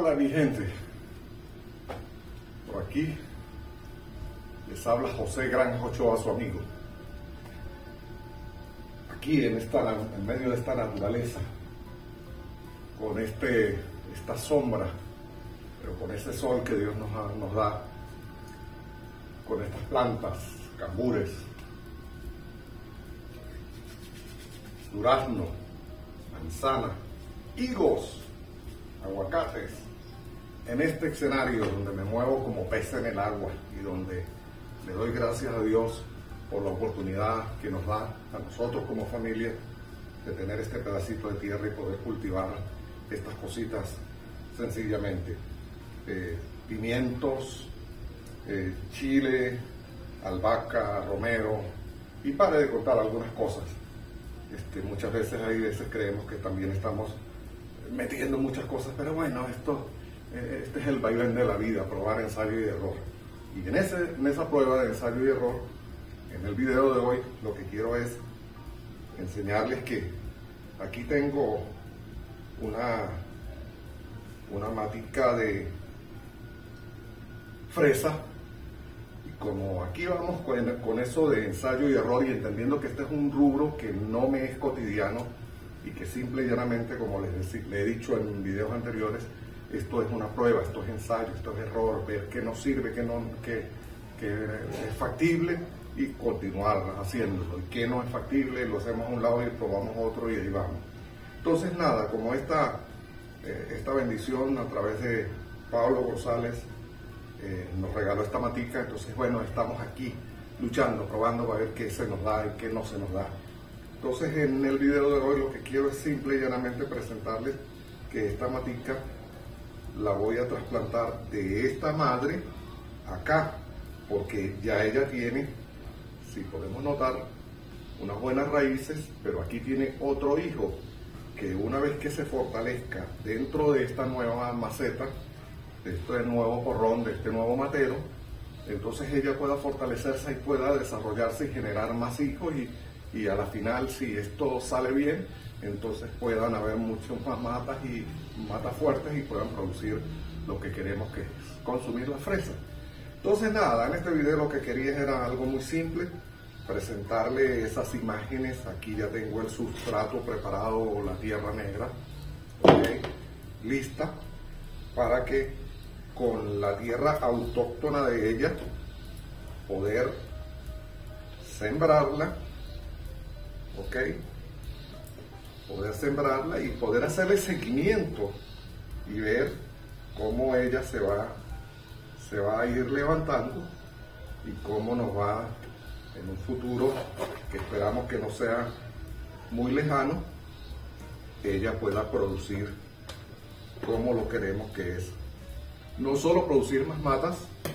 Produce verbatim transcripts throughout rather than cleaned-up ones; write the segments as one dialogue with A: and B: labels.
A: Hola mi gente, por aquí les habla José Granja Ochoa, su amigo. Aquí en, esta, en medio de esta naturaleza, con este, esta sombra, pero con ese sol que Dios nos, nos da, con estas plantas, cambures, durazno, manzana, higos, aguacates, en este escenario donde me muevo como pez en el agua y donde le doy gracias a Dios por la oportunidad que nos da a nosotros como familia de tener este pedacito de tierra y poder cultivar estas cositas sencillamente. Eh, pimientos, eh, chile, albahaca, romero, y pare de contar algunas cosas. Este, muchas veces hay veces creemos que también estamos metiendo muchas cosas, pero bueno, esto, eh, este es el vaivén de la vida, probar, ensayo y error. Y en, ese, en esa prueba de ensayo y error, en el video de hoy, lo que quiero es enseñarles que aquí tengo una, una matica de fresa, y como aquí vamos con, con eso de ensayo y error y entendiendo que este es un rubro que no me es cotidiano y que simple y llanamente, como les, les he dicho en videos anteriores, esto es una prueba, esto es ensayo, esto es error, ver qué nos sirve, qué, no, qué, qué es factible y continuar haciéndolo, y qué no es factible, lo hacemos a un lado y probamos otro y ahí vamos. Entonces nada, como esta, eh, esta bendición a través de Pablo González eh, nos regaló esta matica, entonces bueno, estamos aquí luchando, probando para ver qué se nos da y qué no se nos da. Entonces en el video de hoy lo que quiero es simple y llanamente presentarles que esta matica la voy a trasplantar de esta madre acá, porque ya ella tiene, si podemos notar, unas buenas raíces, pero aquí tiene otro hijo que una vez que se fortalezca dentro de esta nueva maceta, de este nuevo porrón, de este nuevo matero, entonces ella pueda fortalecerse y pueda desarrollarse y generar más hijos y y a la final, si esto sale bien, entonces puedan haber muchas más matas y matas fuertes y puedan producir lo que queremos, que es consumir la fresa. Entonces nada, en este video lo que quería era algo muy simple, presentarle esas imágenes. Aquí ya tengo el sustrato preparado, la tierra negra, ¿okay?, lista para que con la tierra autóctona de ella poder sembrarla, ok, poder sembrarla y poder hacerle seguimiento y ver cómo ella se va, se va a ir levantando y cómo nos va en un futuro que esperamos que no sea muy lejano, ella pueda producir como lo queremos, que es no solo producir más matas,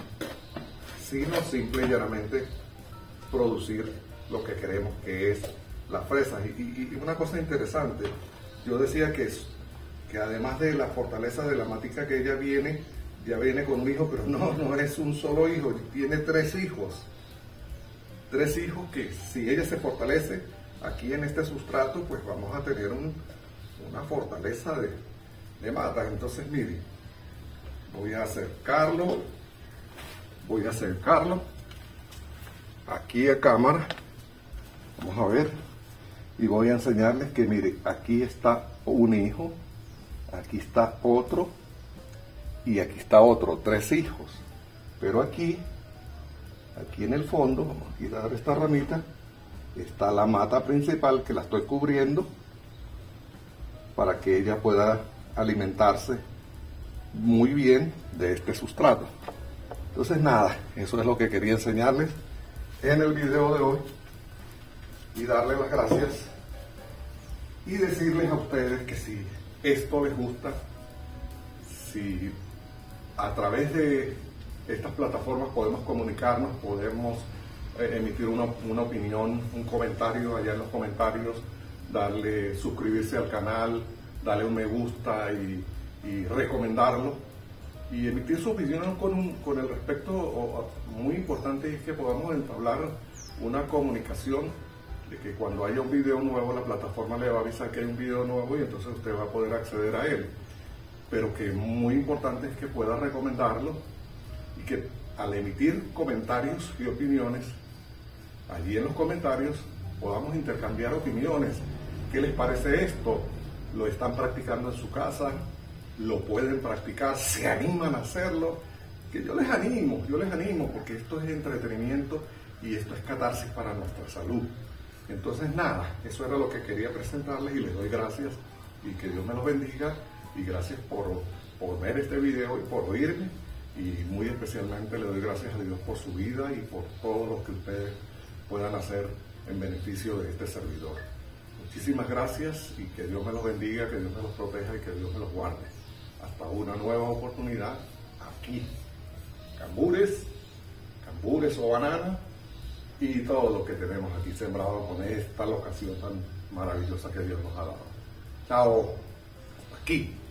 A: sino simple y llanamente producir lo que queremos, que es las fresas. Y, y, y una cosa interesante, yo decía que, es, que además de la fortaleza de la matica que ella viene, ya viene con un hijo, pero no, no es un solo hijo, tiene tres hijos. Tres hijos que si ella se fortalece aquí en este sustrato, pues vamos a tener un, una fortaleza de, de matas. Entonces miren, voy a acercarlo, voy a acercarlo aquí a cámara, vamos a ver. Y voy a enseñarles que, mire, aquí está un hijo, aquí está otro, y aquí está otro, tres hijos. Pero aquí, aquí en el fondo, vamos a quitar esta ramita, está la mata principal que la estoy cubriendo para que ella pueda alimentarse muy bien de este sustrato. Entonces nada, eso es lo que quería enseñarles en el video de hoy. Y darle las gracias y decirles a ustedes que si esto les gusta, si a través de estas plataformas podemos comunicarnos, podemos eh, emitir una, una opinión, un comentario allá en los comentarios, darle, suscribirse al canal, darle un me gusta y, y recomendarlo y emitir su opinión con, un, con el respecto o, muy importante es que podamos entablar una comunicación de que cuando haya un video nuevo la plataforma le va a avisar que hay un video nuevo y entonces usted va a poder acceder a él. pero que muy importante es que pueda recomendarlo y que al emitir comentarios y opiniones, allí en los comentarios podamos intercambiar opiniones. ¿Qué les parece esto? ¿Lo están practicando en su casa? ¿Lo pueden practicar? ¿Se animan a hacerlo? Que yo les animo, yo les animo, porque esto es entretenimiento y esto es catarsis para nuestra salud. Entonces nada, eso era lo que quería presentarles y les doy gracias y que Dios me los bendiga y gracias por, por ver este video y por oírme y muy especialmente le doy gracias a Dios por su vida y por todo lo que ustedes puedan hacer en beneficio de este servidor. Muchísimas gracias y que Dios me los bendiga, que Dios me los proteja y que Dios me los guarde. Hasta una nueva oportunidad aquí. Cambures, cambures o banana y todo lo que tenemos aquí sembrado con esta locación tan maravillosa que Dios nos ha dado. Chao, hasta aquí.